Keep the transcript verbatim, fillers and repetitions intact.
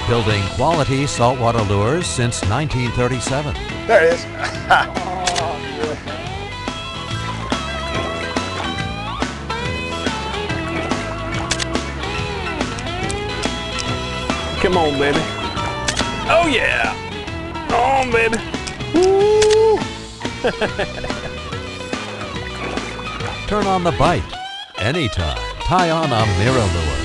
building quality saltwater lures since nineteen thirty-seven. There it is. Come on, baby. Oh, yeah. Come on, baby. Woo. Turn on the bite anytime. Tie on a mirrolure.